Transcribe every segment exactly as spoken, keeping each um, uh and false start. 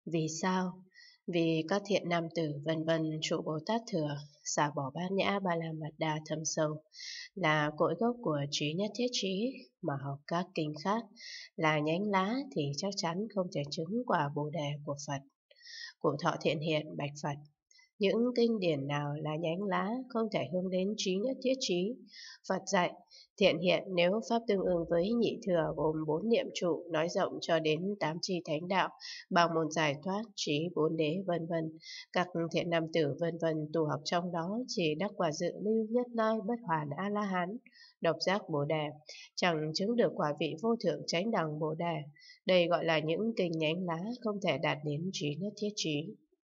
Vì sao? Vì các thiện nam tử vân vân trụ Bồ Tát thừa, xả bỏ bát nhã ba la mật đa thâm sâu, là cội gốc của trí nhất thiết trí, mà học các kinh khác là nhánh lá thì chắc chắn không thể chứng quả Bồ đề của Phật. Cụ Thọ Thiện Hiện bạch Phật: những kinh điển nào là nhánh lá không thể hướng đến trí nhất thiết trí? Phật dạy: Thiện Hiện, nếu pháp tương ưng với nhị thừa gồm bốn niệm trụ, nói rộng cho đến tám chi thánh đạo, bằng một giải thoát, trí bốn đế vân vân, các thiện nam tử vân vân tu học trong đó chỉ đắc quả dự lưu nhất lai bất hoàn a la hán, độc giác bồ đề, chẳng chứng được quả vị vô thượng chánh đẳng bồ đề. Đây gọi là những kinh nhánh lá không thể đạt đến trí nhất thiết trí.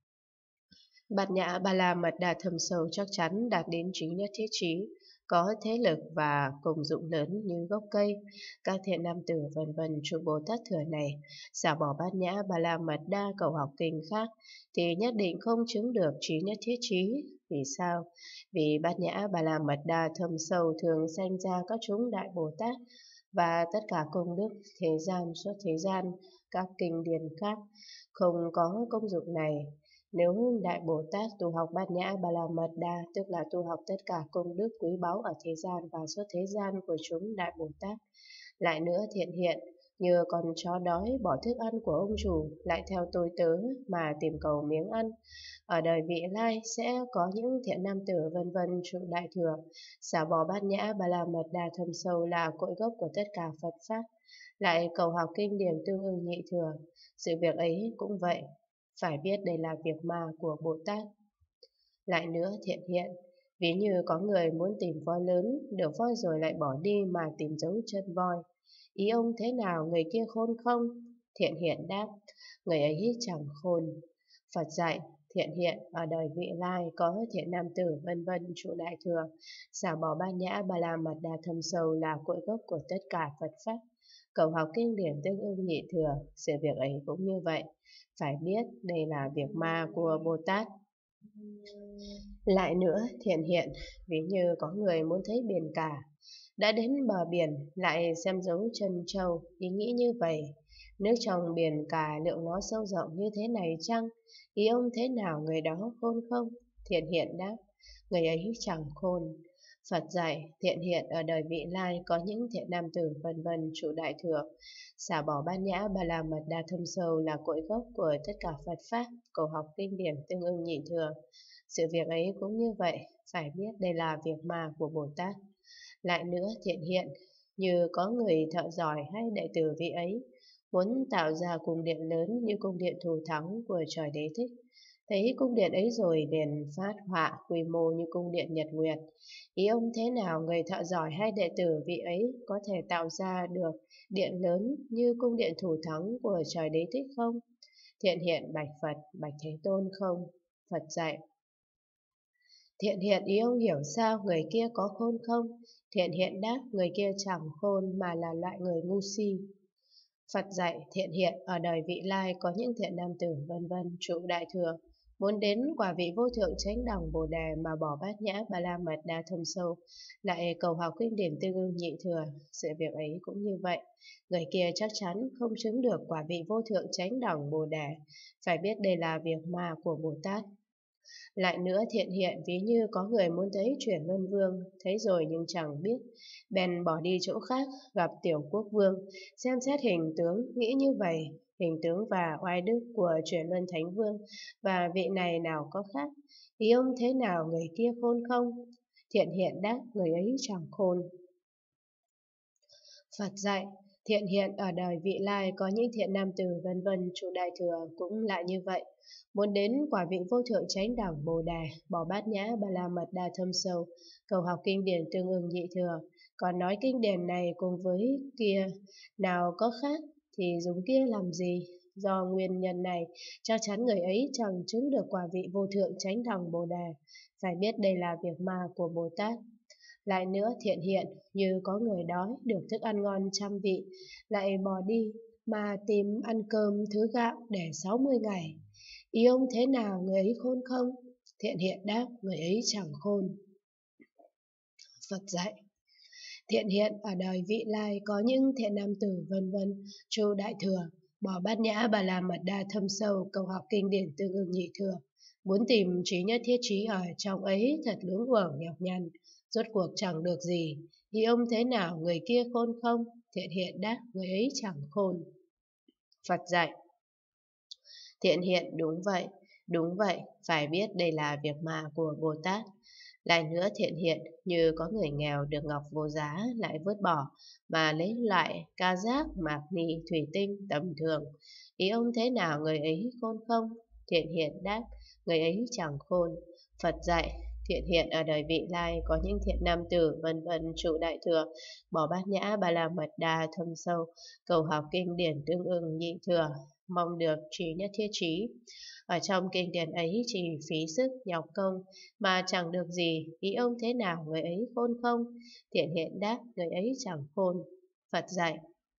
Bát nhã ba la mật đa thâm sâu chắc chắn đạt đến trí nhất thiết trí, có thế lực và công dụng lớn như gốc cây. Các thiện nam tử vân vân trụ Bồ Tát thừa này, xả bỏ bát nhã ba la mật đa cầu học kinh khác thì nhất định không chứng được trí nhất thiết trí. Vì sao? Vì bát nhã ba la mật đa thâm sâu thường sanh ra các chúng đại Bồ Tát, và tất cả công đức thế gian suốt thế gian, các kinh điển khác không có công dụng này. Nếu Đại Bồ Tát tu học bát nhã ba la mật đa, tức là tu học tất cả công đức quý báu ở thế gian và suốt thế gian của chúng Đại Bồ Tát. Lại nữa, Thiện Hiện, như con chó đói bỏ thức ăn của ông chủ, lại theo tôi tớ mà tìm cầu miếng ăn. Ở đời vị lai sẽ có những thiện nam tử vân vân trụ đại thừa, xả bỏ bát nhã ba la mật đa thâm sâu là cội gốc của tất cả Phật pháp, lại cầu học kinh điển tương ưng nhị thừa. Sự việc ấy cũng vậy, phải biết đây là việc ma của Bồ Tát. Lại nữa, Thiện Hiện, ví như có người muốn tìm voi lớn, được voi rồi lại bỏ đi mà tìm dấu chân voi. Ý ông thế nào, người kia khôn không? Thiện Hiện đáp: người ấy chẳng khôn. Phật dạy: Thiện Hiện, ở đời vị lai có thiện nam tử vân vân trụ đại thừa, xả bỏ bát nhã ba la mật đa thâm sâu là cội gốc của tất cả Phật pháp, cầu học kinh điển tương ưng nhị thừa. Sự việc ấy cũng như vậy, phải biết đây là việc ma của Bồ Tát. Lại nữa, Thiện Hiện, ví như có người muốn thấy biển cả, đã đến bờ biển lại xem dấu chân trâu, ý nghĩ như vậy: nước trong biển cả liệu nó sâu rộng như thế này chăng? Ý ông thế nào, người đó khôn không? Thiện Hiện đáp: người ấy chẳng khôn. Phật dạy: Thiện Hiện, ở đời vị lai có những thiện nam tử vân vân trụ đại thừa, xả bỏ bát nhã ba la mật đa thâm sâu là cội gốc của tất cả Phật pháp, cầu học kinh điển tương ưng nhị thừa. Sự việc ấy cũng như vậy, phải biết đây là việc ma của Bồ Tát. Lại nữa, Thiện Hiện, như có người thợ giỏi hay đệ tử vị ấy muốn tạo ra cung điện lớn như cung điện Thù Thắng của trời Đế Thích, thấy cung điện ấy rồi liền phát họa quy mô như cung điện Nhật Nguyệt. Ý ông thế nào, người thợ giỏi hay đệ tử vị ấy có thể tạo ra được điện lớn như cung điện Thủ Thắng của trời Đế Thích không? Thiện Hiện bạch Phật: bạch Thế Tôn, không. Phật dạy: Thiện Hiện, ý ông hiểu sao, người kia có khôn không? Thiện Hiện đáp: người kia chẳng khôn mà là loại người ngu si. Phật dạy: Thiện Hiện, ở đời vị lai có những thiện nam tử vân vân trụ đại thừa, muốn đến quả vị vô thượng chánh đẳng bồ đề mà bỏ bát nhã ba la mật đa thâm sâu, lại cầu học kinh điển tương ưng nhị thừa. Sự việc ấy cũng như vậy, người kia chắc chắn không chứng được quả vị vô thượng chánh đẳng bồ đề, phải biết đây là việc ma của Bồ Tát. Lại nữa, Thiện Hiện, ví như có người muốn thấy chuyển luân vương, thấy rồi nhưng chẳng biết, bèn bỏ đi chỗ khác, gặp tiểu quốc vương, xem xét hình tướng, nghĩ như vậy: hình tướng và oai đức của chuyển luân thánh vương và vị này nào có khác? Ý ông thế nào, người kia khôn không? Thiện Hiện đáp: người ấy chẳng khôn. Phật dạy: Thiện Hiện, ở đời vị lai có những thiện nam tử vân vân trụ đại thừa cũng lại như vậy, muốn đến quả vị vô thượng chánh đẳng bồ đề, bỏ bát nhã ba la mật đa thâm sâu, cầu học kinh điển tương ưng nhị thừa. Còn nói kinh điển này cùng với kia nào có khác thì dùng kia làm gì? Do nguyên nhân này, chắc chắn người ấy chẳng chứng được quả vị vô thượng chánh đẳng bồ đề, phải biết đây là việc ma của Bồ Tát. Lại nữa, Thiện Hiện, như có người đói được thức ăn ngon trăm vị, lại bỏ đi mà tìm ăn cơm thứ gạo để sáu mươi ngày. Ý ông thế nào, người ấy khôn không? Thiện Hiện đáp: người ấy chẳng khôn. Phật dạy: Thiện Hiện, ở đời vị lai có những thiện nam tử vân vân trụ đại thừa, Bỏ Bát Nhã Ba La Mật Đa thâm sâu, câu học kinh điển tương ưng nhị thừa. Muốn tìm trí nhất thiết trí ở trong ấy thật luống cuồng nhọc nhằn, rốt cuộc chẳng được gì. Ý ông thế nào người kia khôn không? Thiện hiện đáp, người ấy chẳng khôn. Phật dạy: Thiện hiện, đúng vậy, đúng vậy, phải biết đây là việc mà của Bồ Tát. Lại nữa thiện hiện, như có người nghèo được ngọc vô giá lại vứt bỏ, mà lấy loại ca giác, mạc ni, thủy tinh tầm thường. Ý ông thế nào người ấy khôn không? Thiện hiện đáp, người ấy chẳng khôn. Phật dạy: Thiện hiện ở đời vị lai có những thiện nam tử vân vân trụ đại thừa, bỏ Bát Nhã Ba La Mật Đa thâm sâu, cầu học kinh điển tương ưng nhị thừa, mong được trí nhất thiết trí. Ở trong kinh điển ấy chỉ phí sức nhọc công mà chẳng được gì. Ý ông thế nào người ấy khôn không? Thiện hiện đáp, người ấy chẳng khôn. Phật dạy: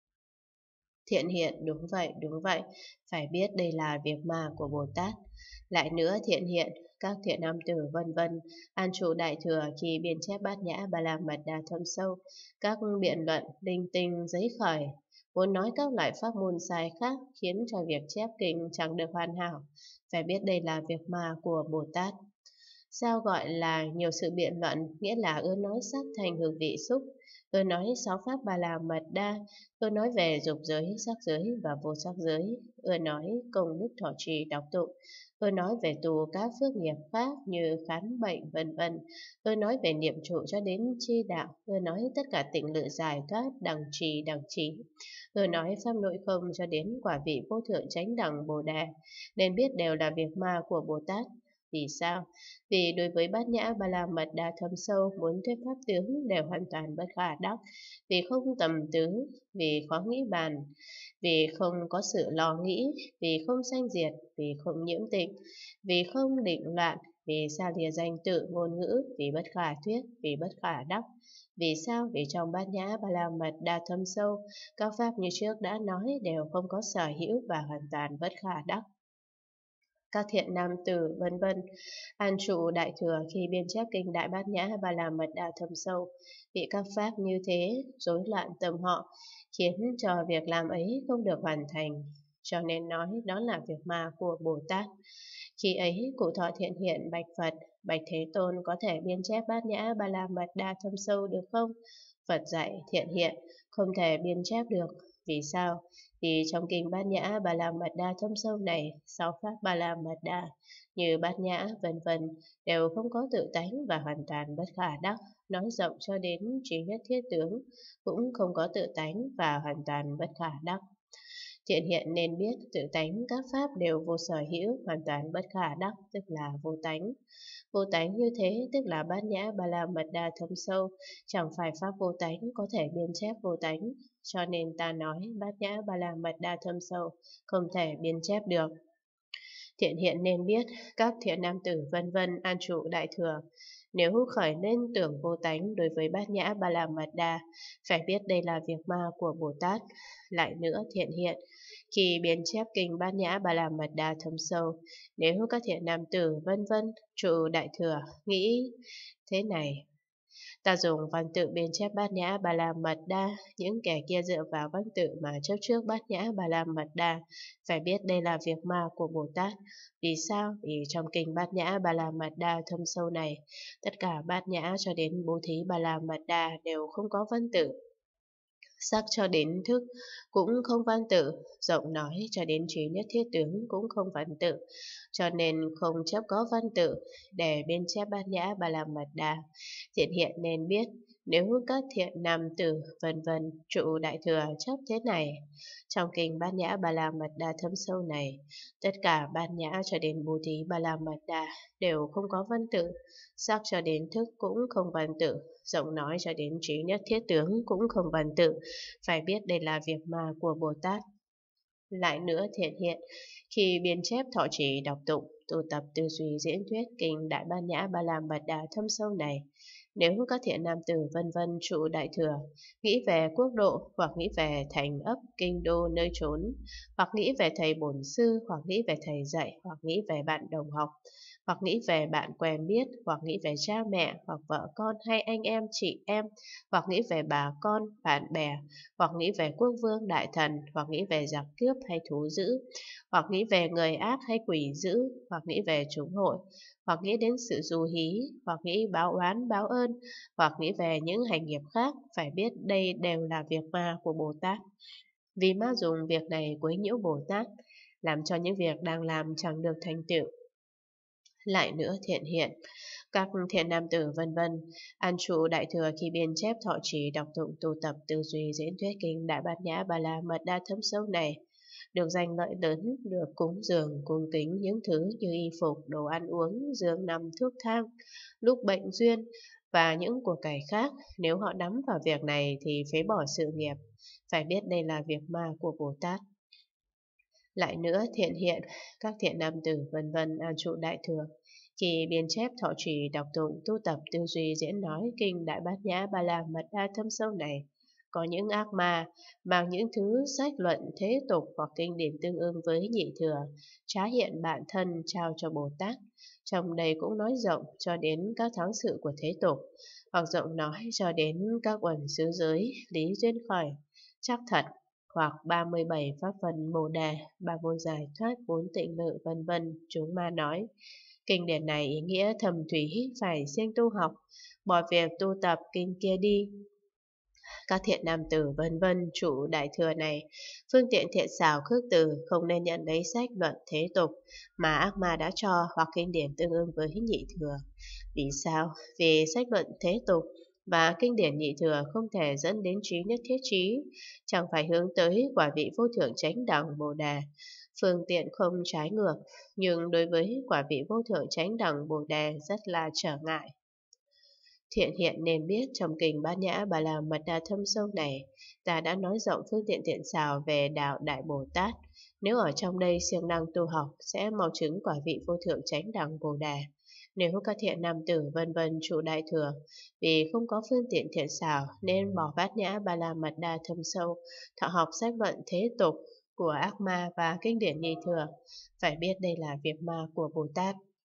Thiện hiện, đúng vậy, đúng vậy, phải biết đây là việc mà của Bồ Tát. Lại nữa thiện hiện, các thiện nam tử vân vân an trụ đại thừa khi biên chép Bát Nhã Ba La Mật Đa thâm sâu, các biện luận linh tinh giấy khởi, muốn nói các loại pháp môn sai khác khiến cho việc chép kinh chẳng được hoàn hảo. Phải biết đây là việc mà của Bồ Tát. Sao gọi là nhiều sự biện luận? Nghĩa là ưa nói sắc thành hương vị xúc, ưa nói sáu pháp Ba La Mật Đa, ưa nói về dục giới, sắc giới và vô sắc giới, ưa nói công đức thọ trì đọc tụng, ưa nói về tu các phước nghiệp khác như khám bệnh vân vân, ưa nói về niệm trụ cho đến chi đạo, ưa nói tất cả tịnh lự giải thoát đẳng trì đẳng trí, ưa nói pháp nội không cho đến quả vị vô thượng chánh đẳng Bồ Đề, nên biết đều là việc ma của Bồ Tát. Vì sao? Vì đối với Bát Nhã Ba La Mật Đa thâm sâu, muốn thuyết pháp tướng đều hoàn toàn bất khả đắc, vì không tầm tứ, vì khó nghĩ bàn, vì không có sự lo nghĩ, vì không sanh diệt, vì không nhiễm tịnh, vì không định loạn, vì xa lìa danh tự ngôn ngữ, vì bất khả thuyết, vì bất khả đắc. Vì sao? Vì trong Bát Nhã Ba La Mật Đa thâm sâu, các pháp như trước đã nói đều không có sở hữu và hoàn toàn bất khả đắc. Các thiện nam tử vân vân an trụ đại thừa khi biên chép kinh Đại Bát Nhã Ba La Mật Đa thâm sâu, bị các pháp như thế rối loạn tâm họ, khiến cho việc làm ấy không được hoàn thành, cho nên nói đó là việc ma của Bồ Tát. Khi ấy cụ thọ thiện hiện bạch Phật: Bạch Thế Tôn, có thể biên chép Bát Nhã Ba La Mật Đa thâm sâu được không? Phật dạy: Thiện hiện, không thể biên chép được. Vì sao? Vì trong kinh Bát Nhã Ba La Mật Đa thâm sâu này, sáu pháp Ba La Mật Đa như Bát Nhã vân vân đều không có tự tánh và hoàn toàn bất khả đắc. Nói rộng cho đến trí nhất thiết tướng cũng không có tự tánh và hoàn toàn bất khả đắc. Thiện hiện nên biết tự tánh các pháp đều vô sở hữu, hoàn toàn bất khả đắc, tức là vô tánh. Vô tánh như thế tức là Bát Nhã Ba La Mật Đa thâm sâu, chẳng phải pháp vô tánh có thể biên chép vô tánh, cho nên ta nói Bát Nhã Ba La Mật Đa thâm sâu không thể biên chép được. Thiện hiện nên biết các thiện nam tử vân vân an trụ đại thừa, nếu khởi nên tưởng vô tánh đối với Bát Nhã Ba La Mật Đa, phải biết đây là việc ma của Bồ Tát. Lại nữa thiện hiện, khi biên chép kinh Bát Nhã Ba La Mật Đa thâm sâu, nếu các thiện nam tử vân vân trụ đại thừa nghĩ thế này: Ta dùng văn tự biên chép Bát Nhã Ba La Mật Đa, những kẻ kia dựa vào văn tự mà chấp trước Bát Nhã Ba La Mật Đa, phải biết đây là việc ma của Bồ Tát. Vì sao? Vì trong kinh Bát Nhã Ba La Mật Đa thâm sâu này, tất cả Bát Nhã cho đến Bố Thí Ba La Mật Đa đều không có văn tự. Sắc cho đến thức cũng không văn tự, rộng nói cho đến trí nhất thiết tướng cũng không văn tự, cho nên không chấp có văn tự để biên chép Bát Nhã Ba La Mật Đa. Thiện hiện nên biết, nếu các thiện nam tử vân vân trụ đại thừa chấp thế này, trong kinh Bát Nhã Ba La Mật Đa thâm sâu này, tất cả Bát Nhã cho đến Bố Thí Ba La Mật Đa đều không có văn tự, sắc cho đến thức cũng không văn tự, rộng nói cho đến trí nhất thiết tướng cũng không văn tự, phải biết đây là việc ma của Bồ Tát. Lại nữa thiện hiện, khi biên chép thọ trì đọc tụng, tu tập tư duy diễn thuyết kinh Đại Bát Nhã Ba La Mật Đa thâm sâu này, Nếu các thiện nam tử vân vân trụ đại thừa, nghĩ về quốc độ, hoặc nghĩ về thành ấp, kinh đô nơi trốn, hoặc nghĩ về thầy bổn sư, hoặc nghĩ về thầy dạy, hoặc nghĩ về bạn đồng học, hoặc nghĩ về bạn quen biết, hoặc nghĩ về cha mẹ, hoặc vợ con hay anh em chị em, hoặc nghĩ về bà con, bạn bè, hoặc nghĩ về quốc vương đại thần, hoặc nghĩ về giặc cướp hay thú dữ, hoặc nghĩ về người ác hay quỷ dữ, hoặc nghĩ về chúng hội, hoặc nghĩ đến sự dù hí, hoặc nghĩ báo oán báo ơn, hoặc nghĩ về những hành nghiệp khác, phải biết đây đều là việc ma của Bồ Tát. Vì ma dùng việc này quấy nhiễu Bồ Tát, làm cho những việc đang làm chẳng được thành tựu. Lại nữa thiện hiện, các thiện nam tử vân vân an trụ đại thừa khi biên chép thọ trì đọc tụng tu tập tư duy diễn thuyết kinh Đại Bát Nhã Ba La Mật Đa thâm sâu này, được giành lợi lớn, được cúng dường cung kính những thứ như y phục, đồ ăn uống, giường nằm, thuốc thang, lúc bệnh duyên và những của cải khác. Nếu họ đắm vào việc này thì phế bỏ sự nghiệp, phải biết đây là việc ma của Bồ Tát. Lại nữa thiện hiện, các thiện nam tử vân vân an trụ đại thừa khi biên chép thọ trì đọc tụng tu tập tư duy diễn nói kinh Đại Bát Nhã Ba La Mật Đa thâm sâu này, có những ác ma mang những thứ sách luận thế tục hoặc kinh điển tương ưng với nhị thừa trá hiện bản thân trao cho Bồ Tát. Trong đây cũng nói rộng cho đến các thắng sự của thế tục, hoặc rộng nói cho đến các uẩn xứ giới, lý duyên khởi, chắc thật, hoặc ba mươi bảy pháp phần Bồ Đề, ba môn giải thoát, bốn tịnh lự vân vân. Chúng ma nói kinh điển này ý nghĩa thầm thủy, phải siêng tu học, bỏ việc tu tập kinh kia đi. Các thiện nam tử vân vân chủ đại thừa này, phương tiện thiện xảo khước từ, không nên nhận lấy sách luận thế tục mà ác ma đã cho, hoặc kinh điển tương ưng với nhị thừa. Vì sao? Vì sách luận thế tục và kinh điển nhị thừa không thể dẫn đến trí nhất thiết trí, chẳng phải hướng tới quả vị vô thượng chánh đẳng Bồ Đề. Phương tiện không trái ngược, nhưng đối với quả vị vô thượng chánh đẳng Bồ Đề rất là trở ngại. Thiện hiện nên biết trong kinh Bát Nhã Ba La Mật Đa thâm sâu này, ta đã nói rộng phương tiện thiện xảo về đạo Đại Bồ Tát. Nếu ở trong đây siêng năng tu học, sẽ mau chứng quả vị vô thượng chánh đẳng Bồ Đề. Nếu các thiện nam tử vân vân trụ đại thừa, vì không có phương tiện thiện xảo nên bỏ Bát Nhã Ba La Mật Đa thâm sâu, thọ học sách luận thế tục của ác ma và kinh điển nhị thừa, phải biết đây là việc ma của Bồ Tát.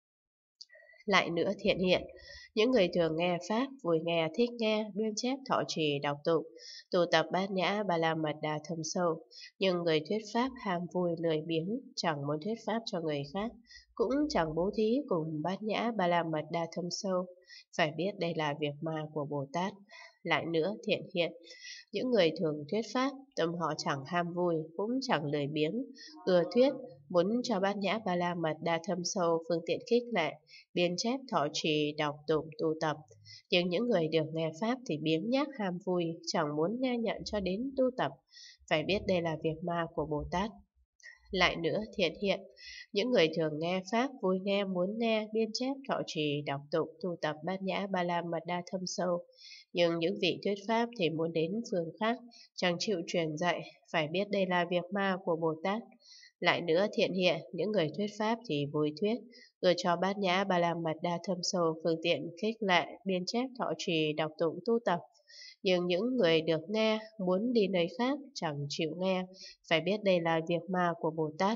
Lại nữa thiện hiện, những người thường nghe Pháp, vui nghe, thích nghe, biên chép thọ trì đọc tụng, tu tập Bát Nhã Ba La Mật Đa thâm sâu, nhưng người thuyết Pháp ham vui lười biếng, chẳng muốn thuyết Pháp cho người khác, cũng chẳng bố thí cùng Bát Nhã Ba La Mật Đa thâm sâu, phải biết đây là việc ma của Bồ Tát. Lại nữa thiện hiện, những người thường thuyết Pháp, tâm họ chẳng ham vui, cũng chẳng lười biếng, ưa thuyết, muốn cho Bát Nhã Ba La Mật Đa thâm sâu phương tiện khích lệ, biên chép thọ trì đọc tụng tu tập. Nhưng những người được nghe Pháp thì biếng nhác ham vui, chẳng muốn nghe nhận cho đến tu tập, phải biết đây là việc ma của Bồ Tát. Lại nữa thiện hiện, những người thường nghe Pháp, vui nghe, muốn nghe, biên chép thọ trì đọc tụng tu tập Bát Nhã Ba La Mật Đa thâm sâu, nhưng những vị thuyết Pháp thì muốn đến phương khác, chẳng chịu truyền dạy, phải biết đây là việc ma của Bồ Tát. Lại nữa thiện hiện, những người thuyết Pháp thì vui thuyết, ưa cho Bát Nhã Ba La Mật Đa thâm sâu phương tiện khích lệ, biên chép thọ trì đọc tụng tu tập, nhưng những người được nghe muốn đi nơi khác chẳng chịu nghe, phải biết đây là việc ma của Bồ Tát.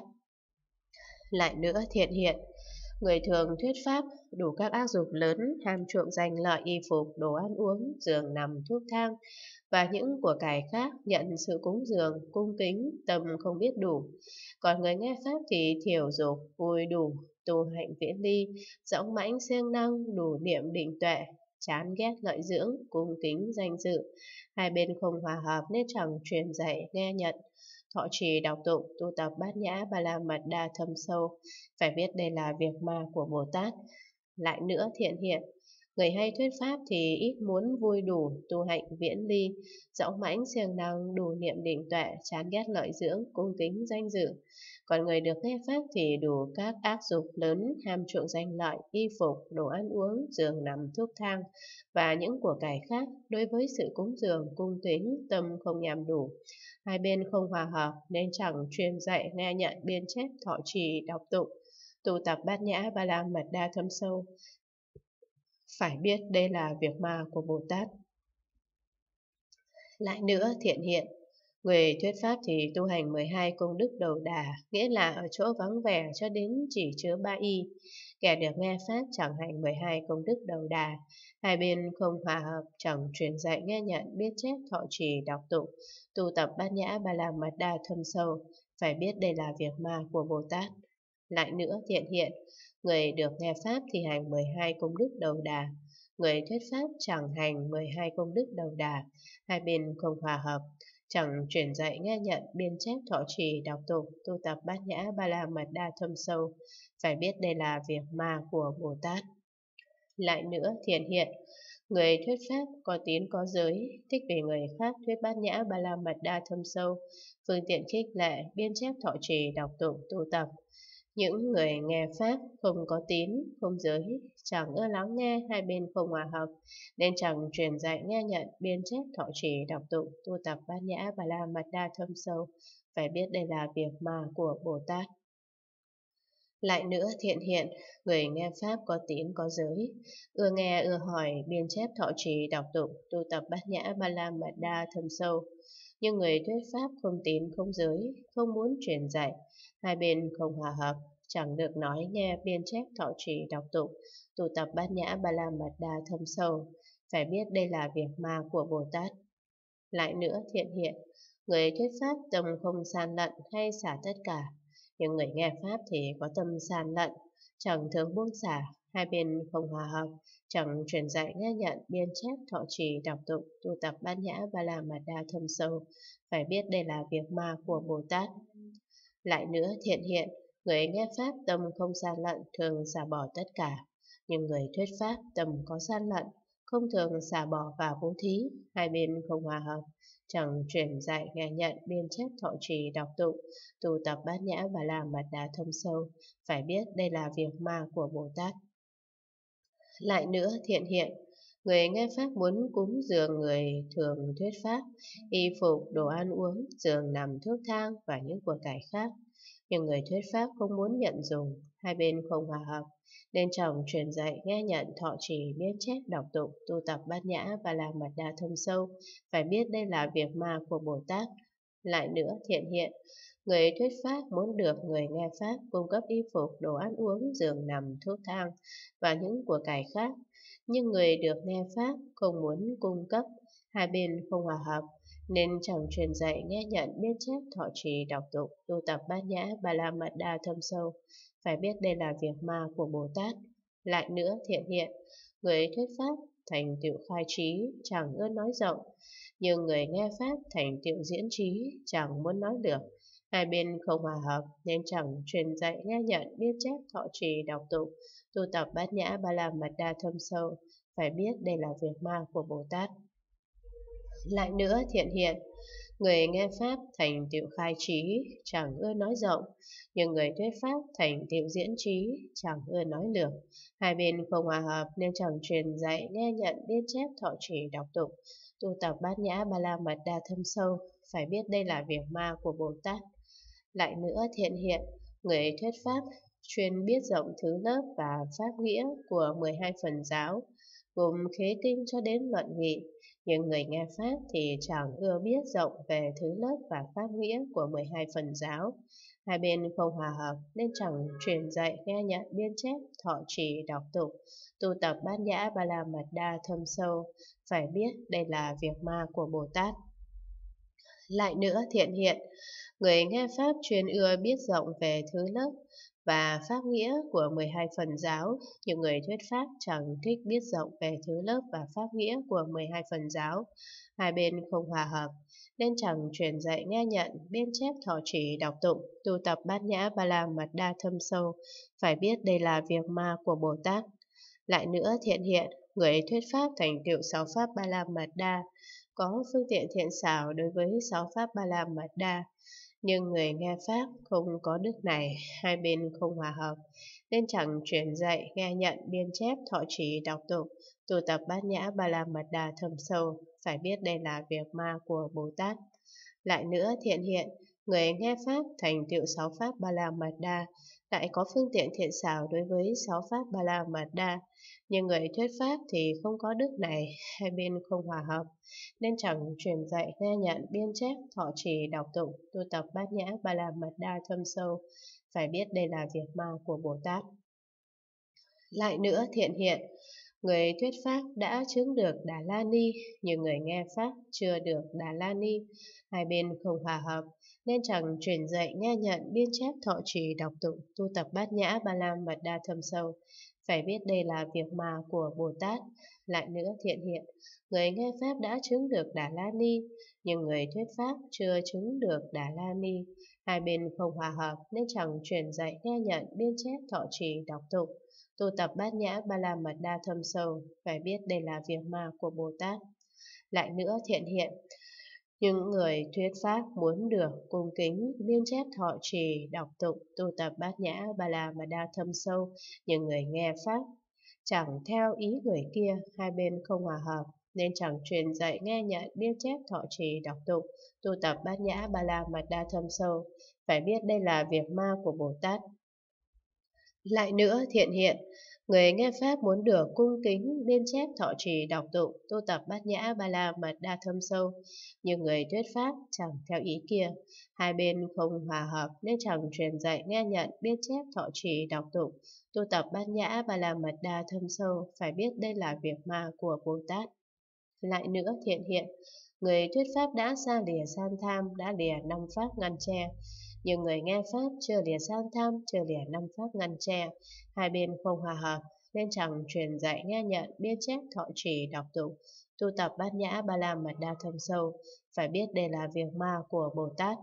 Lại nữa thiện hiện, người thường thuyết Pháp đủ các ác dục lớn, ham chuộng danh lợi y phục, đồ ăn uống, giường nằm, thuốc thang và những của cải khác, nhận sự cúng dường, cung kính, tâm không biết đủ. Còn người nghe Pháp thì thiểu dục, vui đủ, tu hạnh viễn ly, dõng mãnh siêng năng, đủ niệm định tuệ, chán ghét lợi dưỡng, cung kính danh dự. Hai bên không hòa hợp nên chẳng truyền dạy, nghe nhận, thọ trì đọc tụng, tu tập Bát Nhã Ba La Mật Đa thâm sâu, phải biết đây là việc ma của Bồ Tát. Lại nữa thiện hiện, người hay thuyết Pháp thì ít muốn vui đủ, tu hạnh viễn ly, dõng mãnh siêng năng, đủ niệm định tuệ, chán ghét lợi dưỡng, cung kính danh dự. Còn người được nghe Pháp thì đủ các ác dục lớn, ham chuộng danh lợi, y phục, đồ ăn uống, giường nằm, thuốc thang và những của cải khác. Đối với sự cúng dường, cung kính, tâm không nhằm đủ. Hai bên không hòa hợp nên chẳng truyền dạy, nghe nhận, biên chép, thọ trì, đọc tụng, tu tập Bát Nhã Ba La Mật Đa thâm sâu, phải biết đây là việc ma của Bồ Tát. Lại nữa, thiện hiện, người thuyết pháp thì tu hành mười hai công đức đầu đà, nghĩa là ở chỗ vắng vẻ cho đến chỉ chứa ba y. Kẻ được nghe pháp chẳng hành mười hai công đức đầu đà, hai bên không hòa hợp, chẳng truyền dạy nghe nhận, biết chép, thọ trì, đọc tụng, tu tập bát nhã ba la mật đa thâm sâu, phải biết đây là việc ma của Bồ Tát. Lại nữa, thiện hiện, người được nghe pháp thì hành mười hai công đức đầu đà, người thuyết pháp chẳng hành mười hai công đức đầu đà, hai bên không hòa hợp, chẳng truyền dạy nghe nhận, biên chép, thọ trì, đọc tụng, tu tập bát nhã ba la mật đa thâm sâu, phải biết đây là việc ma của Bồ Tát. Lại nữa, thiện hiện, người thuyết pháp có tín có giới, thích vì người khác thuyết bát nhã ba la mật đa thâm sâu, phương tiện khích lệ, biên chép, thọ trì, đọc tụng, tu tập. Những người nghe pháp không có tín, không giới, chẳng ưa lắng nghe, hai bên không hòa hợp, nên chẳng truyền dạy nghe nhận, biên chép, thọ trì, đọc tụng, tu tập bát nhã ba la mật đa thâm sâu, phải biết đây là việc ma của Bồ Tát. Lại nữa, thiện hiện, người nghe pháp có tín có giới, ưa nghe ưa hỏi, biên chép, thọ trì, đọc tụng, tu tập bát nhã ba la mật đa thâm sâu. Nhưng người thuyết pháp không tín không giới, không muốn truyền dạy, hai bên không hòa hợp, chẳng được nói nghe, biên chép, thọ trì, đọc tụng, tu tập bát nhã ba la mật đa thâm sâu, phải biết đây là việc ma của Bồ Tát. Lại nữa, thiện hiện, người thuyết pháp tâm không san lận hay xả tất cả, nhưng người nghe pháp thì có tâm san lận, chẳng thường buông xả, hai bên không hòa hợp, chẳng truyền dạy nghe nhận, biên chép, thọ trì, đọc tụng, tu tập bát nhã ba la mật đa thâm sâu, phải biết đây là việc ma của Bồ Tát. Lại nữa, thiện hiện, người nghe pháp tâm không san lận, thường xả bỏ tất cả, nhưng người thuyết pháp tâm có san lận, không thường xả bỏ vào bố thí, hai bên không hòa hợp, chẳng truyền dạy nghe nhận, biên chép, thọ trì, đọc tụng, tu tập bát nhã ba la mật đa thâm sâu, phải biết đây là việc ma của Bồ Tát. Lại nữa, thiện hiện, người nghe pháp muốn cúng dường người thường thuyết pháp, y phục, đồ ăn uống, giường nằm, thuốc thang và những của cải khác, nhưng người thuyết pháp không muốn nhận dùng, hai bên không hòa hợp, nên chẳng truyền dạy nghe nhận, thọ trì, biên chép, đọc tụng, tu tập bát nhã ba la mật đa thâm sâu, phải biết đây là việc ma của Bồ Tát. Lại nữa, thiện hiện, người thuyết pháp muốn được người nghe pháp cung cấp y phục, đồ ăn uống, giường nằm, thuốc thang và những của cải khác, nhưng người được nghe pháp không muốn cung cấp, hai bên không hòa hợp, nên chẳng truyền dạy nghe nhận, biên chép, thọ trì, đọc tụng, tu tập bát nhã ba la mật đa thâm sâu, phải biết đây là việc ma của Bồ Tát. Lại nữa, thiện hiện, người thuyết pháp thành tựu khai trí, chẳng ưa nói rộng, nhưng người nghe pháp thành tựu diễn trí, chẳng muốn nói được, hai bên không hòa hợp, nên chẳng truyền dạy nghe nhận, biên chép, thọ trì, đọc tụng, tu tập bát nhã ba la mật đa thâm sâu, phải biết đây là việc ma của Bồ Tát. Lại nữa, thiện hiện, người nghe pháp thành tựu khai trí, chẳng ưa nói rộng, nhưng người thuyết pháp thành tựu diễn trí, chẳng ưa nói lược, hai bên không hòa hợp, nên chẳng truyền dạy nghe nhận, biên chép, thọ trì, đọc tụng, tu tập bát nhã ba la mật đa thâm sâu, phải biết đây là việc ma của Bồ Tát. Lại nữa, thiện hiện, người thuyết pháp chuyên biết rộng thứ lớp và pháp nghĩa của mười hai phần giáo, gồm khế kinh cho đến luận nghị, nhưng người nghe pháp thì chẳng ưa biết rộng về thứ lớp và pháp nghĩa của mười hai phần giáo, hai bên không hòa hợp, nên chẳng truyền dạy nghe nhận, biên chép, thọ trì, đọc tụng, tu tập bát nhã ba la mật đa thâm sâu, phải biết đây là việc ma của Bồ Tát. Lại nữa, thiện hiện, người nghe pháp chuyên ưa biết rộng về thứ lớp và pháp nghĩa của mười hai phần giáo, nhưng người thuyết pháp chẳng thích biết rộng về thứ lớp và pháp nghĩa của mười hai phần giáo, hai bên không hòa hợp, nên chẳng truyền dạy nghe nhận, biên chép, thọ trì, đọc tụng, tu tập bát nhã ba la mật đa thâm sâu, phải biết đây là việc ma của Bồ Tát. Lại nữa, thiện hiện, người thuyết pháp thành tựu sáu pháp ba la mật đa, có phương tiện thiện xảo đối với sáu pháp ba la mật đa, nhưng người nghe pháp không có đức này, hai bên không hòa hợp, nên chẳng truyền dạy nghe nhận, biên chép, thọ trì, đọc tụng, tu tập bát nhã ba la mật đa thâm sâu, phải biết đây là việc ma của Bồ Tát. Lại nữa, thiện hiện, Người nghe Pháp thành tựu sáu Pháp Ba La Mật Đa, lại có phương tiện thiện xảo đối với sáu Pháp Ba La Mật Đa. Nhưng người thuyết Pháp thì không có đức này, hai bên không hòa hợp, nên chẳng truyền dạy, nghe nhận, biên chép, thọ trì, đọc tụng, tu tập Bát Nhã Ba La Mật Đa thâm sâu. Phải biết đây là việc ma của Bồ Tát. Lại nữa, thiện hiện, người thuyết Pháp đã chứng được Đà La Ni, nhưng người nghe Pháp chưa được Đà La Ni. Hai bên không hòa hợp, nên chẳng truyền dạy, nghe nhận, biên chép, thọ trì, đọc tụng, tu tập Bát Nhã Ba La Mật Đa thâm sâu. Phải biết đây là việc mà của Bồ Tát. Lại nữa, thiện hiện, người nghe Pháp đã chứng được Đà La Ni, nhưng người thuyết Pháp chưa chứng được Đà La Ni. Hai bên không hòa hợp, nên chẳng truyền dạy, nghe nhận, biên chép, thọ trì, đọc tụng, tu tập Bát Nhã Ba La Mật Đa thâm sâu. Phải biết đây là việc ma của Bồ Tát. Lại nữa, thiện hiện, những người thuyết Pháp muốn được cung kính, biên chép, thọ trì, đọc tụng, tu tập Bát Nhã Ba La Mật Đa thâm sâu, nhưng người nghe Pháp chẳng theo ý người kia, hai bên không hòa hợp, nên chẳng truyền dạy, nghe nhận, biên chép, thọ trì, đọc tụng, tu tập Bát Nhã Ba La Mật Đa thâm sâu. Phải biết đây là việc ma của Bồ Tát. Lại nữa, thiện hiện, người nghe Pháp muốn được cung kính, biên chép, thọ trì, đọc tụng, tu tập Bát Nhã Ba La Mật Đa thâm sâu, nhưng người thuyết Pháp chẳng theo ý kia. Hai bên không hòa hợp, nên chẳng truyền dạy, nghe nhận, biên chép, thọ trì, đọc tụng, tu tập Bát Nhã Ba La Mật Đa thâm sâu. Phải biết đây là việc ma của Bồ Tát. Lại nữa, thiện hiện, người thuyết Pháp đã xa lìa san tham, đã lìa năm Pháp ngăn che, nhưng người nghe Pháp chưa lìa san tham, chưa lìa năm Pháp ngăn che. Hai bên không hòa hợp, nên chẳng truyền dạy, nghe nhận, biên chép, thọ trì, đọc tụng, tu tập Bát Nhã Ba La Mật Đa thâm sâu. Phải biết đây là việc ma của Bồ Tát.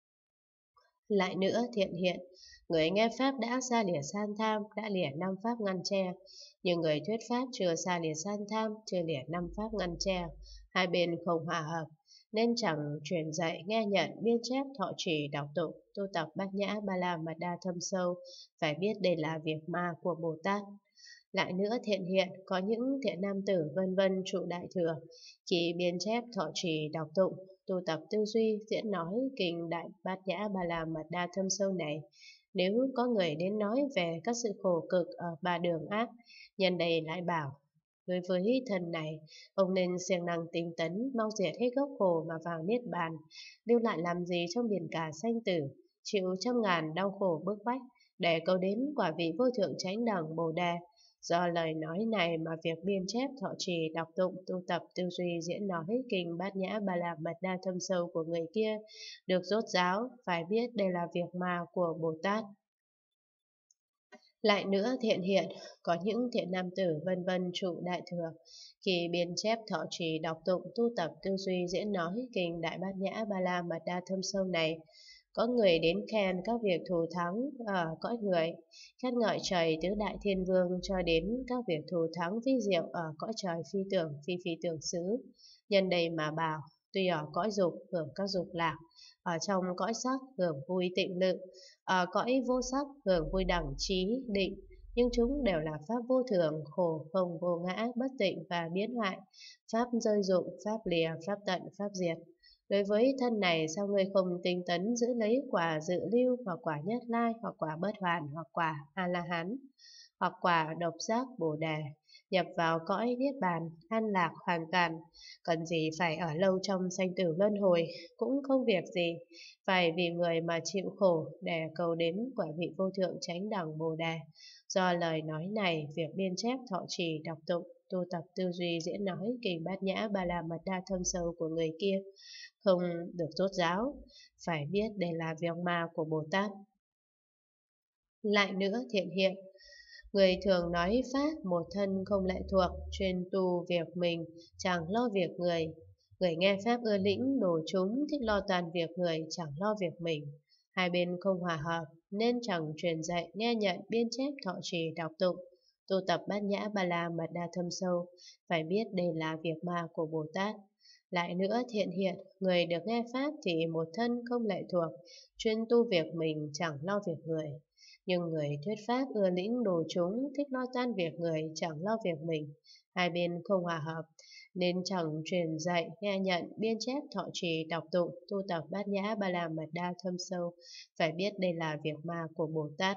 Lại nữa, thiện hiện, người nghe Pháp đã xa lìa san tham, đã lìa năm Pháp ngăn che, nhưng người thuyết Pháp chưa xa lìa san tham, chưa lìa năm Pháp ngăn che. Hai bên không hòa hợp, nên chẳng truyền dạy, nghe nhận, biên chép, thọ trì, đọc tụng, tu tập Bát Nhã Ba La Mật Đa thâm sâu. Phải biết đây là việc ma của Bồ Tát. Lại nữa, thiện hiện, có những thiện nam tử vân vân trụ đại thừa, khi biên chép, thọ trì, đọc tụng, tu tập tư duy, diễn nói kinh Đại Bát Nhã Ba La Mật Đa thâm sâu này, nếu có người đến nói về các sự khổ cực ở ba đường ác, nhân đây lại bảo: đối với thân này, ông nên siêng năng tinh tấn, mau diệt hết gốc khổ mà vào niết bàn, lưu lại làm gì trong biển cả sanh tử, chịu trăm ngàn đau khổ bức bách, để cầu đến quả vị vô thượng chánh đẳng Bồ Đề. Do lời nói này mà việc biên chép, thọ trì, đọc tụng, tu tập, tư duy, diễn nói kinh Bát Nhã Ba La Mật Đa thâm sâu của người kia được rốt ráo. Phải biết đây là việc ma của Bồ Tát. Lại nữa, thiện hiện, có những thiện nam tử vân vân trụ đại thừa, khi biên chép, thọ trì, đọc tụng, tu tập, tư duy, diễn nói kinh Đại Bát Nhã Ba La Mật Đa thâm sâu này, có người đến khen các việc thù thắng ở cõi người, khen ngợi trời tứ đại thiên vương, cho đến các việc thù thắng vi diệu ở cõi trời phi tưởng, phi phi tưởng xứ. Nhân đây mà bảo: tuy ở cõi dục hưởng các dục lạc, ở trong cõi sắc hưởng vui tịnh lự, ở cõi vô sắc hưởng vui đẳng trí định, nhưng chúng đều là pháp vô thường, khổ không, vô ngã, bất tịnh và biến hoại, pháp rơi dụng, pháp lìa, pháp tận, pháp diệt. Đối với thân này, sao ngươi không tinh tấn giữ lấy quả dự lưu, hoặc quả nhất lai, hoặc quả bất hoàn, hoặc quả a la hán, hoặc quả độc giác bồ đề, nhập vào cõi niết bàn, an lạc hoàn toàn, cần gì phải ở lâu trong sanh tử luân hồi, cũng không việc gì phải vì người mà chịu khổ để cầu đến quả vị vô thượng chánh đẳng bồ đề. Do lời nói này, việc biên chép, thọ trì, đọc tụng, tu tập, tư duy, diễn nói kinh Bát Nhã Ba La Mật Đa thâm sâu của người kia không được rốt ráo. Phải biết đây là việc ma của Bồ Tát. Lại nữa, thiện hiện, người thường nói Pháp một thân không lệ thuộc, chuyên tu việc mình, chẳng lo việc người. Người nghe Pháp ưa lĩnh đồ chúng, thích lo toàn việc người, chẳng lo việc mình. Hai bên không hòa hợp, nên chẳng truyền dạy, nghe nhận, biên chép, thọ trì, đọc tụng, tu tập Bát Nhã Ba La Mật Đa thâm sâu. Phải biết đây là việc ma của Bồ Tát. Lại nữa, thiện hiện, người được nghe Pháp thì một thân không lệ thuộc, chuyên tu việc mình, chẳng lo việc người. Nhưng người thuyết Pháp ưa lĩnh đồ chúng, thích lo toan việc người, chẳng lo việc mình. Hai bên không hòa hợp, nên chẳng truyền dạy, nghe nhận, biên chép, thọ trì, đọc tụng, tu tập bát nhã ba la mật đa thâm sâu, phải biết đây là việc ma của Bồ Tát.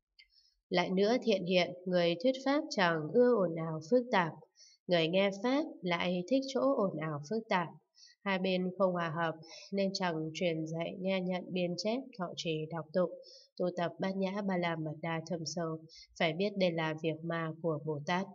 Lại nữa thiện hiện, người thuyết pháp chẳng ưa ồn ào phức tạp, người nghe pháp lại thích chỗ ồn ào phức tạp. Hai bên không hòa hợp nên chẳng truyền dạy, nghe nhận, biên chép, thọ trì, đọc tụng, tu tập bát nhã ba la mật đa thâm sâu, phải biết đây là việc ma của Bồ Tát.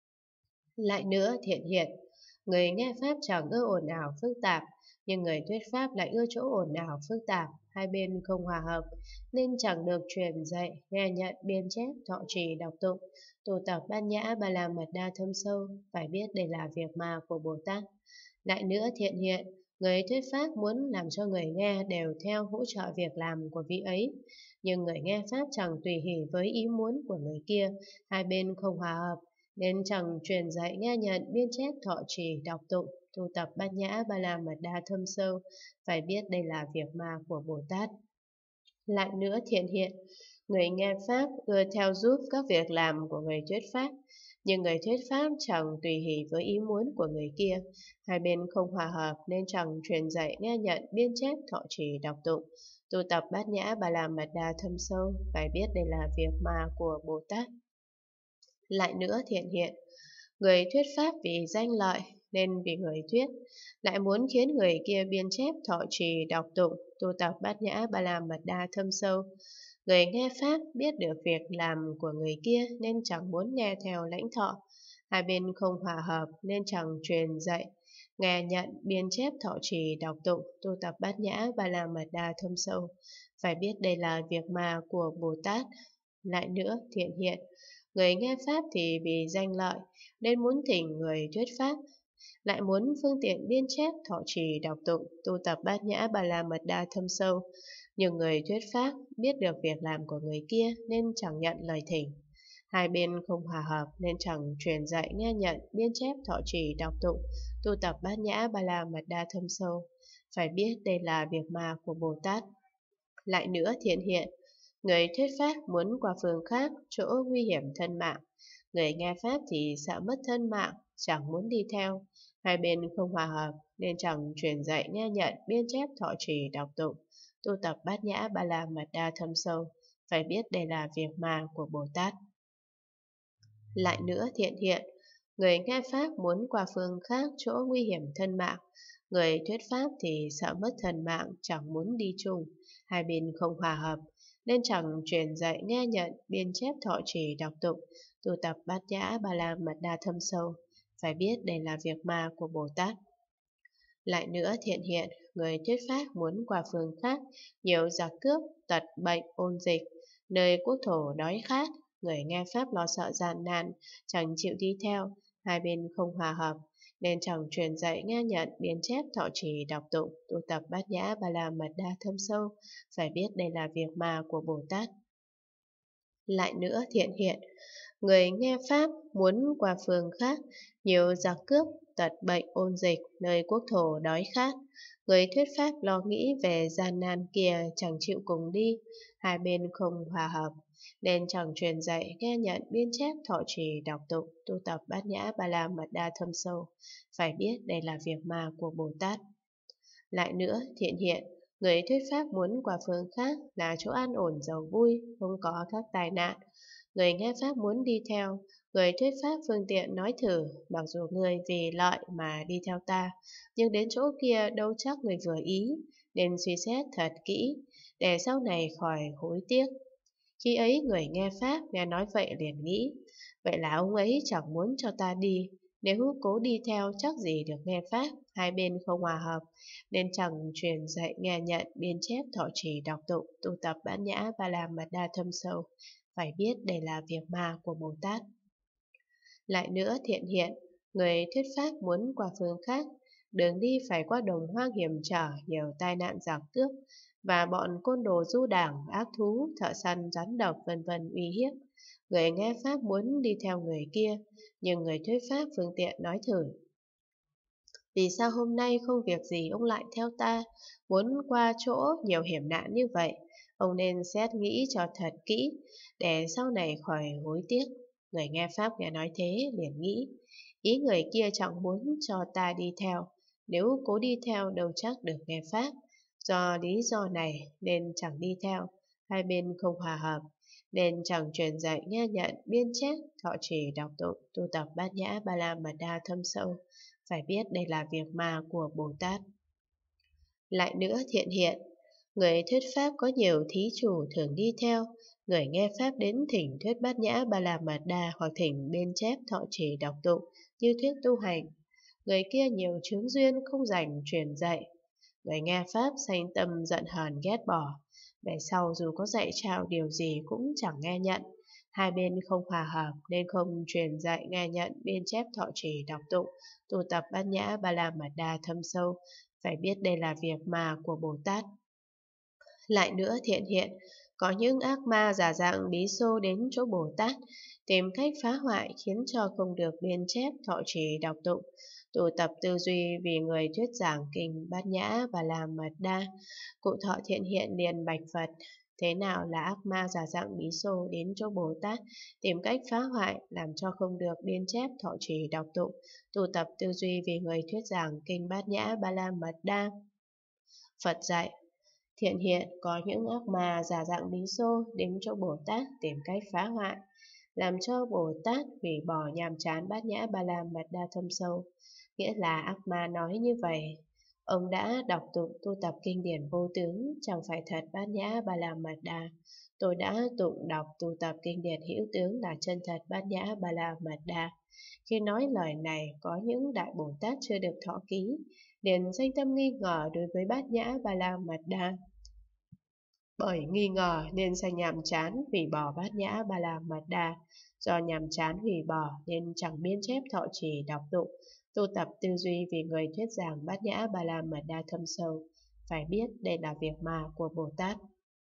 Lại nữa thiện hiện, người nghe pháp chẳng ưa ồn ào phức tạp, nhưng người thuyết pháp lại ưa chỗ ồn ào phức tạp. Hai bên không hòa hợp nên chẳng được truyền dạy, nghe nhận, biên chép, thọ trì, đọc tụng, tu tập bát nhã ba la mật đa thâm sâu, phải biết đây là việc ma của Bồ Tát. Lại nữa thiện hiện, người thuyết pháp muốn làm cho người nghe đều theo hỗ trợ việc làm của vị ấy, nhưng người nghe pháp chẳng tùy hỷ với ý muốn của người kia. Hai bên không hòa hợp nên chẳng truyền dạy, nghe nhận, biên chép, thọ trì, đọc tụng, tu tập bát nhã ba la mật đa thâm sâu, phải biết đây là việc ma của Bồ Tát. Lại nữa thiện hiện, người nghe pháp ưa theo giúp các việc làm của người thuyết pháp, nhưng người thuyết pháp chẳng tùy hỷ với ý muốn của người kia. Hai bên không hòa hợp nên chẳng truyền dạy, nghe nhận, biên chép, thọ trì, đọc tụng, tu tập bát nhã ba la mật đa thâm sâu, phải biết đây là việc ma của Bồ Tát. Lại nữa thiện hiện, người thuyết pháp vì danh lợi nên vì người thuyết lại muốn khiến người kia biên chép, thọ trì, đọc tụng, tu tập bát nhã ba la mật đa thâm sâu. Người nghe pháp biết được việc làm của người kia nên chẳng muốn nghe theo lãnh thọ. Hai bên không hòa hợp nên chẳng truyền dạy, nghe nhận, biên chép, thọ trì, đọc tụng, tu tập bát nhã ba la mật đa thâm sâu, phải biết đây là việc ma của Bồ Tát. Lại nữa thiện hiện, người nghe pháp thì vì danh lợi nên muốn thỉnh người thuyết pháp, lại muốn phương tiện biên chép, thọ trì, đọc tụng, tu tập bát nhã ba la mật đa thâm sâu, nhưng người thuyết pháp biết được việc làm của người kia nên chẳng nhận lời thỉnh. Hai bên không hòa hợp nên chẳng truyền dạy, nghe nhận, biên chép, thọ trì, đọc tụng, tu tập bát nhã ba la mật đa thâm sâu, phải biết đây là việc ma của Bồ Tát. Lại nữa thiện hiện, người thuyết pháp muốn qua phương khác, chỗ nguy hiểm thân mạng, người nghe pháp thì sợ mất thân mạng, chẳng muốn đi theo. Hai bên không hòa hợp nên chẳng truyền dạy, nghe nhận, biên chép, thọ trì, đọc tụng, tu tập bát nhã ba la mật đa thâm sâu, phải biết đây là việc ma của Bồ Tát. Lại nữa thiện hiện, người nghe pháp muốn qua phương khác, chỗ nguy hiểm thân mạng, người thuyết pháp thì sợ mất thân mạng, chẳng muốn đi chung. Hai bên không hòa hợp nên chẳng truyền dạy, nghe nhận, biên chép, thọ trì, đọc tụng, tu tập bát nhã ba la mật đa thâm sâu, phải biết đây là việc ma của Bồ Tát. Lại nữa thiện hiện, người thuyết pháp muốn qua phương khác, nhiều giặc cướp, tật, bệnh, ôn dịch, nơi quốc thổ đói khát, người nghe pháp lo sợ gian nan, chẳng chịu đi theo. Hai bên không hòa hợp nên chẳng truyền dạy, nghe nhận, biên chép, thọ trì, đọc tụng, tu tập bát nhã ba la mật đa thâm sâu, phải biết đây là việc ma của Bồ Tát. Lại nữa thiện hiện, người nghe pháp muốn qua phương khác, nhiều giặc cướp, tật, bệnh, ôn dịch, nơi quốc thổ đói khát, người thuyết pháp lo nghĩ về gian nan kia chẳng chịu cùng đi. Hai bên không hòa hợp nên chẳng truyền dạy, nghe nhận, biên chép, thọ trì, đọc tụng, tu tập bát nhã ba la mật đa thâm sâu, phải biết đây là việc ma của Bồ Tát. Lại nữa thiện hiện, người thuyết pháp muốn qua phương khác là chỗ an ổn giàu vui, không có các tai nạn, người nghe pháp muốn đi theo. Người thuyết pháp phương tiện nói thử, mặc dù người vì lợi mà đi theo ta, nhưng đến chỗ kia đâu chắc người vừa ý, nên suy xét thật kỹ, để sau này khỏi hối tiếc. Khi ấy người nghe pháp nghe nói vậy liền nghĩ, vậy là ông ấy chẳng muốn cho ta đi, nếu cố đi theo chắc gì được nghe pháp. Hai bên không hòa hợp nên chẳng truyền dạy, nghe nhận, biên chép, thọ trì, đọc tụng, tu tập bát nhã ba la mật đa thâm sâu, phải biết đây là việc ma của Bồ Tát. Lại nữa thiện hiện, người thuyết pháp muốn qua phương khác, đường đi phải qua đồng hoang hiểm trở, nhiều tai nạn giặc cướp và bọn côn đồ du đảng, ác thú, thợ săn, rắn độc vân vân uy hiếp. Người nghe pháp muốn đi theo người kia, nhưng người thuyết pháp phương tiện nói thử, vì sao hôm nay không việc gì ông lại theo ta, muốn qua chỗ nhiều hiểm nạn như vậy? Ông nên xét nghĩ cho thật kỹ, để sau này khỏi hối tiếc. Người nghe pháp nghe nói thế liền nghĩ, Ý người kia chẳng muốn cho ta đi theo, nếu cố đi theo đâu chắc được nghe pháp. Do lý do này nên chẳng đi theo, hai bên không hòa hợp, nên chẳng truyền dạy nghe nhận, biên chép, thọ trì, đọc tụng, tu tập bát nhã ba la mật đa thâm sâu. Phải biết đây là việc mà của Bồ Tát. Lại nữa thiện hiện, người thuyết pháp có nhiều thí chủ thường đi theo, người nghe pháp đến thỉnh thuyết bát nhã ba la mật đa hoặc thỉnh biên chép thọ trì đọc tụng như thuyết tu hành. Người kia nhiều chướng duyên không dành truyền dạy. Người nghe pháp sanh tâm giận hờn ghét bỏ, về sau dù có dạy trao điều gì cũng chẳng nghe nhận. Hai bên không hòa hợp nên không truyền dạy nghe nhận, biên chép thọ trì đọc tụng, tu tập bát nhã ba la mật đa thâm sâu. Phải biết đây là việc mà của Bồ Tát. Lại nữa thiện hiện, có những ác ma giả dạng bí xô đến chỗ Bồ Tát, tìm cách phá hoại khiến cho không được biên chép thọ trì đọc tụng, tụ tập tư duy vì người thuyết giảng kinh bát nhã và làm mật đa. Cụ thọ thiện hiện liền bạch Phật, thế nào là ác ma giả dạng bí xô đến chỗ Bồ Tát, tìm cách phá hoại, làm cho không được biên chép thọ trì đọc tụng, tụ tập tư duy vì người thuyết giảng kinh bát nhã ba la mật đa. Phật dạy, thiện hiện, có những ác ma giả dạng bí xô đến chỗ Bồ Tát tìm cách phá hoại, làm cho Bồ Tát hủy bỏ nhàm chán bát nhã ba la mật đa thâm sâu. Nghĩa là ác ma nói như vậy, ông đã đọc tụng tu tập kinh điển vô tướng, chẳng phải thật bát nhã ba la mật đa. Tôi đã tụng đọc tu tập kinh điển hữu tướng là chân thật bát nhã ba la mật đa. Khi nói lời này, có những đại Bồ Tát chưa được thọ ký, liền sanh tâm nghi ngờ đối với bát nhã ba la mật đa. Bởi nghi ngờ nên sanh nhàm chán hủy bỏ bát nhã ba la mật đa. Do nhàm chán hủy bỏ nên chẳng biên chép thọ trì đọc tụng, tu tập tư duy vì người thuyết giảng bát nhã ba la mật đa thâm sâu. Phải biết đây là việc mà của Bồ Tát.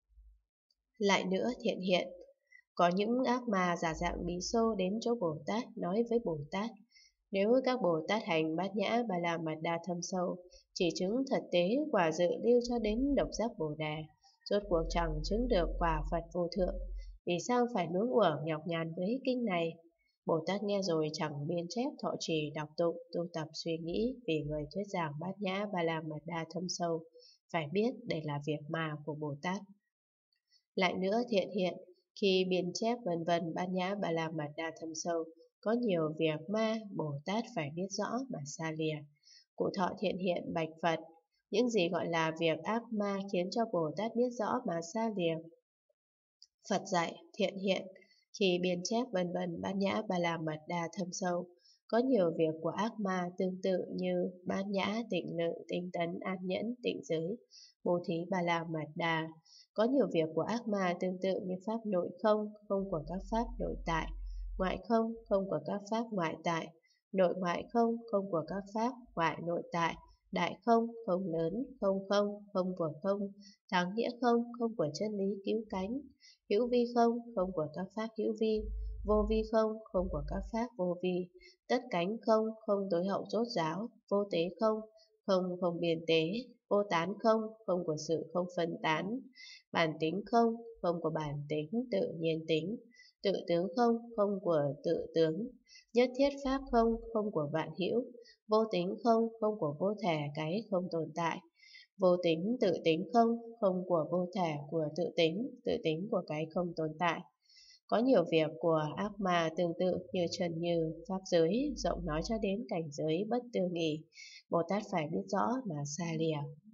Lại nữa thiện hiện, có những ác ma giả dạng bí xô đến chỗ Bồ Tát nói với Bồ Tát, nếu các Bồ Tát hành bát nhã ba la mật đa thâm sâu, chỉ chứng thật tế quả dự lưu cho đến độc giác Bồ Đề, rốt cuộc chẳng chứng được quả Phật vô thượng, vì sao phải luống uổng nhọc nhằn với kinh này? Bồ Tát nghe rồi chẳng biên chép thọ trì đọc tụng, tu tập suy nghĩ vì người thuyết giảng bát nhã ba la mật đa thâm sâu. Phải biết đây là việc mà của Bồ Tát. Lại nữa thiện hiện, khi biên chép vân vân bát nhã ba la mật đa thâm sâu, có nhiều việc ma Bồ Tát phải biết rõ mà xa lìa. Cụ thọ thiện hiện bạch Phật, những gì gọi là việc ác ma khiến cho Bồ Tát biết rõ mà xa lìa. Phật dạy thiện hiện, khi biên chép vân vân bát nhã ba la mật đa thâm sâu, có nhiều việc của ác ma tương tự như bát nhã, tịnh lự, tinh tấn, an nhẫn, tịnh giới, bố thí ba la mật đa. Có nhiều việc của ác ma tương tự như pháp nội không, không của các pháp nội tại, ngoại không, không của các pháp ngoại tại, nội ngoại không, không của các pháp ngoại nội tại, đại không, không lớn, không không, không của không, thắng nghĩa không, không của chân lý cứu cánh, hữu vi không, không của các pháp hữu vi, vô vi không, không của các pháp vô vi, tất cánh không, không tối hậu rốt ráo, vô tế không, không không biên tế, vô tán không, không của sự không phân tán, bản tính không, không của bản tính, tự nhiên tính, tự tướng không, không của tự tướng, nhất thiết pháp không, không của vạn hữu, vô tính không, không của vô thể cái không tồn tại, vô tính tự tính không, không của vô thể của tự tính, tự tính của cái không tồn tại. Có nhiều việc của ác ma tương tự như trần như, pháp giới, rộng nói cho đến cảnh giới bất tư nghì. Bồ Tát phải biết rõ mà xa lìa.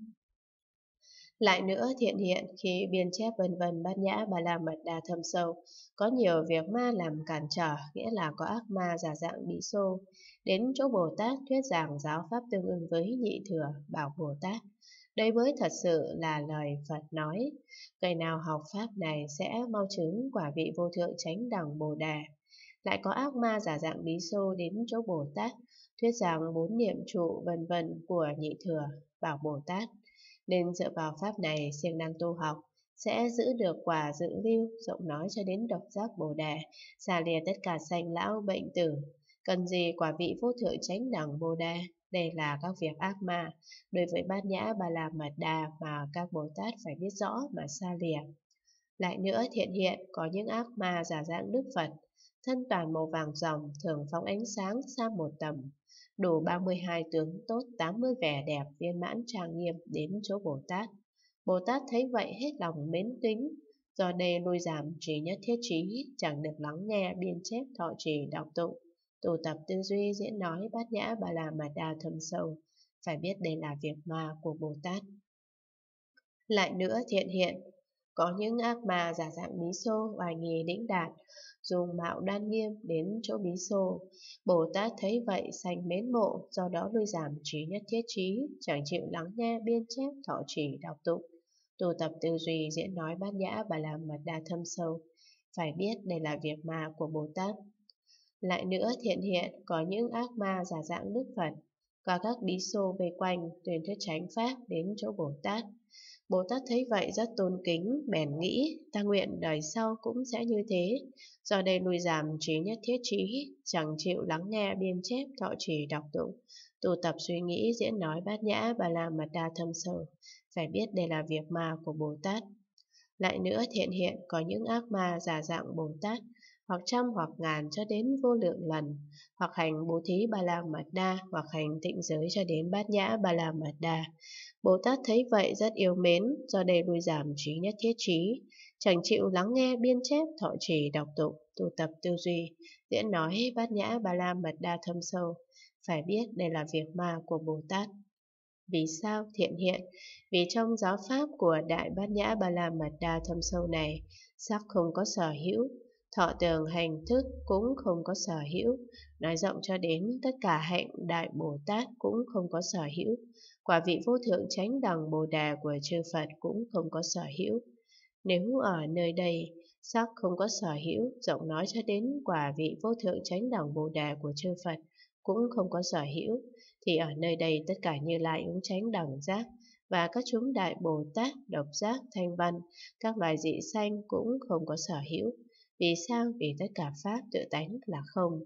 Lại nữa thiện hiện, khi biên chép vân vân bát nhã ba la mật đa thâm sâu, có nhiều việc ma làm cản trở, nghĩa là có ác ma giả dạng bí xô đến chỗ Bồ Tát thuyết giảng giáo pháp tương ứng với nhị thừa, bảo Bồ Tát, đây mới thật sự là lời Phật nói, người nào học pháp này sẽ mau chứng quả vị vô thượng chánh đẳng Bồ Đề. Lại có ác ma giả dạng bí xô đến chỗ Bồ Tát thuyết giảng bốn niệm trụ vân vân của nhị thừa, bảo Bồ Tát, nên dựa vào pháp này siêng năng tu học, sẽ giữ được quả dự lưu, rộng nói cho đến độc giác Bồ Đề, xả lìa tất cả sanh lão bệnh tử. Cần gì quả vị vô thượng chánh đẳng Bồ Đề? Đây là các việc ác ma đối với bát nhã ba la mật đa mà các Bồ Tát phải biết rõ mà xa lìa. Lại nữa thiện hiện, có những ác ma giả dạng Đức Phật, thân toàn màu vàng ròng, thường phóng ánh sáng sang một tầm, đủ ba mươi hai tướng tốt, tám mươi vẻ đẹp viên mãn trang nghiêm đến chỗ Bồ Tát. Bồ Tát thấy vậy hết lòng mến kính, do đây nuôi giảm trí nhất thiết trí, chẳng được lắng nghe biên chép thọ trì đọc tụng, tu tập tư duy diễn nói bát nhã ba la mật đa thâm sâu, phải biết đây là việc ma của Bồ Tát. Lại nữa thiện hiện, có những ác ma giả dạng bí xô, oai nghi đĩnh đạt, dùng mạo đoan nghiêm đến chỗ bí xô. Bồ Tát thấy vậy sanh mến mộ, do đó lui giảm trí nhất thiết trí, chẳng chịu lắng nghe biên chép thọ trì đọc tụng, tu tập tư duy diễn nói bát nhã ba la mật đa thâm sâu, phải biết đây là việc ma của Bồ Tát. Lại nữa thiện hiện, có những ác ma giả dạng Đức Phật, có các bí xô vây quanh tuyên thuyết chánh pháp đến chỗ Bồ Tát. Bồ Tát thấy vậy rất tôn kính, bèn nghĩ ta nguyện đời sau cũng sẽ như thế, do đây nuôi giảm trí nhất thiết trí, chẳng chịu lắng nghe biên chép thọ trì đọc tụng, tu tập suy nghĩ diễn nói bát nhã ba la mật đa thâm sâu, phải biết đây là việc ma của Bồ Tát. Lại nữa thiện hiện, có những ác ma giả dạng Bồ Tát, hoặc trăm hoặc ngàn cho đến vô lượng lần, hoặc hành bố thí ba la mật đa, hoặc hành tịnh giới cho đến bát nhã ba la mật đa. Bồ Tát thấy vậy rất yêu mến, do đây nuôi giảm trí nhất thiết trí, chẳng chịu lắng nghe biên chép thọ trì đọc tụng, tu tập tư duy diễn nói bát nhã ba la mật đa thâm sâu, phải biết đây là việc ma của Bồ Tát. Vì sao thiện hiện? Vì trong giáo pháp của Đại Bát Nhã Ba La Mật Đa thâm sâu này, sắc không có sở hữu, thọ tưởng hành thức cũng không có sở hữu, nói rộng cho đến tất cả hạnh Đại Bồ Tát cũng không có sở hữu, quả vị vô thượng chánh đẳng Bồ Đề của chư Phật cũng không có sở hữu. Nếu ở nơi đây sắc không có sở hữu, rộng nói cho đến quả vị vô thượng chánh đẳng Bồ Đề của chư Phật cũng không có sở hữu, thì ở nơi đây tất cả Như Lai ứng chánh đẳng giác và các chúng Đại Bồ Tát, độc giác, thanh văn, các loài dị sanh cũng không có sở hữu. Vì sao? Vì tất cả pháp tự tánh là không.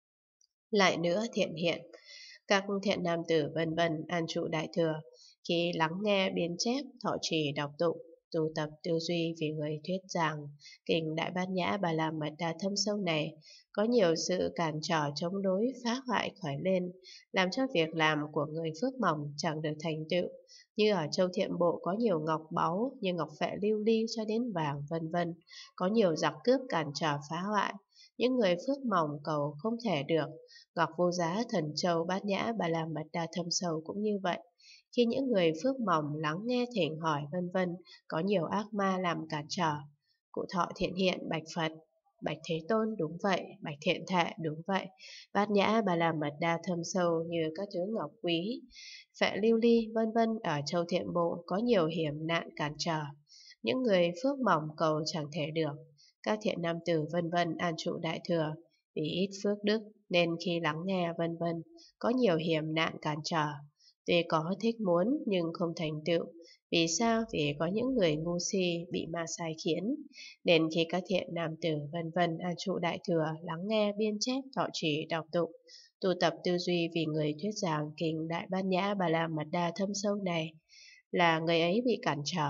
Lại nữa thiện hiện, các thiện nam tử vân vân an trụ đại thừa, khi lắng nghe biên chép thọ trì đọc tụng, tu tập tư duy vì người thuyết giảng kinh Đại Bát Nhã Ba La Mật Đa thâm sâu này, có nhiều sự cản trở chống đối phá hoại khởi lên, làm cho việc làm của người phước mỏng chẳng được thành tựu. Như ở Châu Thiện Bộ có nhiều ngọc báu như ngọc phệ lưu ly cho đến vàng vân vân, có nhiều giặc cướp cản trở phá hoại, những người phước mỏng cầu không thể được. Ngọc vô giá thần châu Bát Nhã Ba La Mật Đa thâm sâu cũng như vậy. Khi những người phước mỏng lắng nghe thỉnh hỏi vân vân, có nhiều ác ma làm cản trở. Cụ thọ thiện hiện bạch Phật: Bạch Thế Tôn, đúng vậy. Bạch Thiện Thệ, đúng vậy. Bát Nhã Ba La Mật Đa thâm sâu như các thứ ngọc quý, phệ lưu ly vân vân ở Châu Thiện Bộ có nhiều hiểm nạn cản trở, những người phước mỏng cầu chẳng thể được. Các thiện nam tử vân vân an trụ đại thừa, vì ít phước đức nên khi lắng nghe vân vân có nhiều hiểm nạn cản trở. Tuy có thích muốn nhưng không thành tựu. Vì sao? Vì có những người ngu si bị ma sai khiến, nên khi các thiện nam tử vân vân an trụ đại thừa lắng nghe biên chép thọ trì đọc tụng, tu tập tư duy vì người thuyết giảng kinh Đại Bát Nhã Ba La Mật Đa thâm sâu này, là người ấy bị cản trở.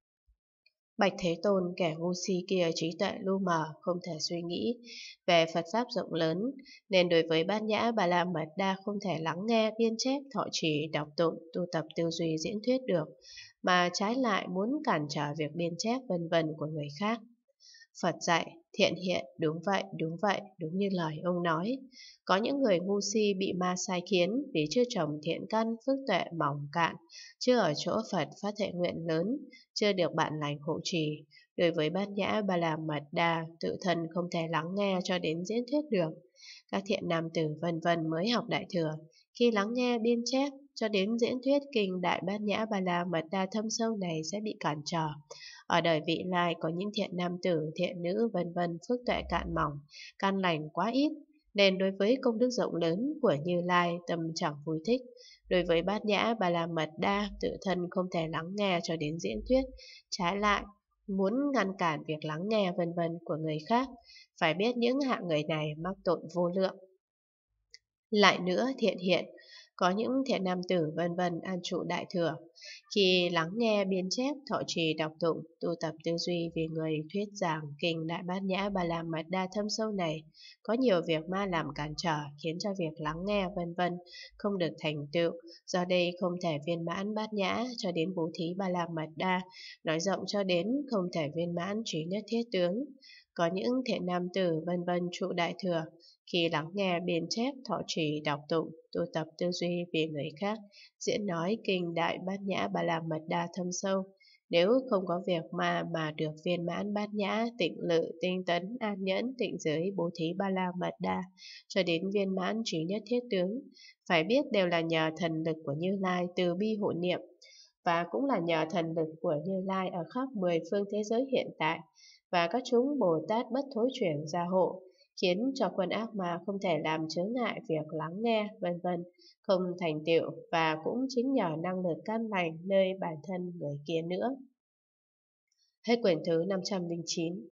Bạch Thế Tôn, kẻ ngu si kia trí tuệ lu mờ, không thể suy nghĩ về Phật Pháp rộng lớn, nên đối với Bát Nhã Ba La Mật Đa không thể lắng nghe biên chép thọ trì đọc tụng, tu tập tư duy diễn thuyết được, mà trái lại muốn cản trở việc biên chép vân vân của người khác. Phật dạy: Thiện hiện, đúng vậy, đúng vậy, đúng như lời ông nói. Có những người ngu si bị ma sai khiến vì chưa trồng thiện căn, phước tuệ mỏng cạn, chưa ở chỗ Phật phát thệ nguyện lớn, chưa được bạn lành hộ trì. Đối với Bát Nhã Ba La Mật Đa, tự thân không thể lắng nghe cho đến diễn thuyết được. Các thiện nam tử vân vân mới học đại thừa, khi lắng nghe biên chép cho đến diễn thuyết kinh Đại Bát Nhã Ba La Mật Đa thâm sâu này sẽ bị cản trở. Ở đời vị lai có những thiện nam tử, thiện nữ vân vân phước tuệ cạn mỏng, căn lành quá ít, nên đối với công đức rộng lớn của Như Lai tâm chẳng vui thích. Đối với Bát Nhã Ba La Mật Đa, tự thân không thể lắng nghe cho đến diễn thuyết, trái lại muốn ngăn cản việc lắng nghe vân vân của người khác. Phải biết những hạng người này mắc tội vô lượng. Lại nữa thiện hiện, có những thiện nam tử vân vân an trụ đại thừa. Khi lắng nghe biên chép, thọ trì đọc tụng, tu tập tư duy vì người thuyết giảng kinh Đại Bát Nhã Ba La Mật Đa thâm sâu này, có nhiều việc ma làm cản trở khiến cho việc lắng nghe vân vân không được thành tựu. Do đây không thể viên mãn Bát Nhã cho đến bố thí Ba La Mật Đa, nói rộng cho đến không thể viên mãn trí nhất thiết tướng. Có những thiện nam tử vân vân trụ đại thừa, khi lắng nghe biên chép, thọ trì đọc tụng, tu tập tư duy vì người khác, diễn nói kinh Đại Bát Nhã Ba La Mật Đa thâm sâu, nếu không có việc mà mà được viên mãn Bát Nhã, tịnh lự, tinh tấn, an nhẫn, tịnh giới, bố thí Ba La Mật Đa cho đến viên mãn trí nhất thiết tướng, phải biết đều là nhờ thần lực của Như Lai từ bi hộ niệm, và cũng là nhờ thần lực của Như Lai ở khắp mười phương thế giới hiện tại và các chúng Bồ Tát bất thối chuyển gia hộ, khiến cho quân ác ma không thể làm chướng ngại việc lắng nghe, vân vân, không thành tựu, và cũng chính nhờ năng lực căn lành nơi bản thân người kia nữa. Hết quyển thứ năm trăm linh chín.